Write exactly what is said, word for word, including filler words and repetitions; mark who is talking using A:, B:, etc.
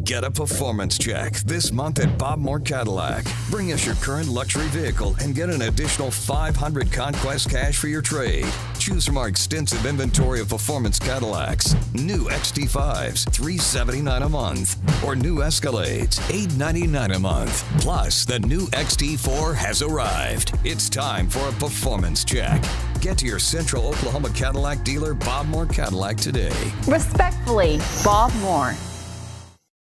A: Get a performance check this month at Bob Moore Cadillac. Bring us your current luxury vehicle and get an additional five hundred Conquest cash for your trade. Choose from our extensive inventory of performance Cadillacs. New X T fives, three hundred seventy-nine dollars a month. Or new Escalades, eight hundred ninety-nine dollars a month. Plus, the new X T four has arrived. It's time for a performance check. Get to your Central Oklahoma Cadillac dealer, Bob Moore Cadillac, today.
B: Respectfully, Bob Moore.